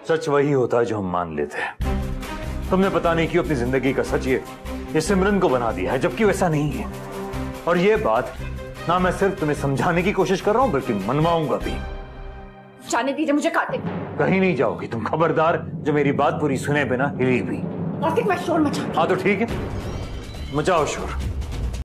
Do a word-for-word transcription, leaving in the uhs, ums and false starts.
सच वही होता है जो हम मान लेते हैं। तुमने पता नहीं क्यों अपनी जिंदगी का सच ये ये सिमरन को बना दिया है, जबकि वैसा नहीं है। और ये बात ना मैं सिर्फ तुम्हें समझाने की कोशिश कर रहा हूं बल्कि मनवाऊंगा भी। जाने दीजिए मुझे कार्तिक। कहीं नहीं जाओगी तुम, खबरदार जो मेरी बात पूरी सुने बिना हिली भी। कार्तिक मैं शोर मचा। हाँ तो ठीक है, मचाओ शोर।